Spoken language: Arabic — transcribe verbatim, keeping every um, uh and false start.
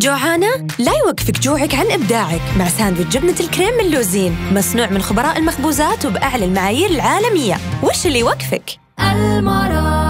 جوعانة؟ لا يوقفك جوعك عن إبداعك مع ساندويتش جبنة الكريم من لوزين، مصنوع من خبراء المخبوزات وبأعلى المعايير العالمية. وش اللي يوقفك؟ المرأة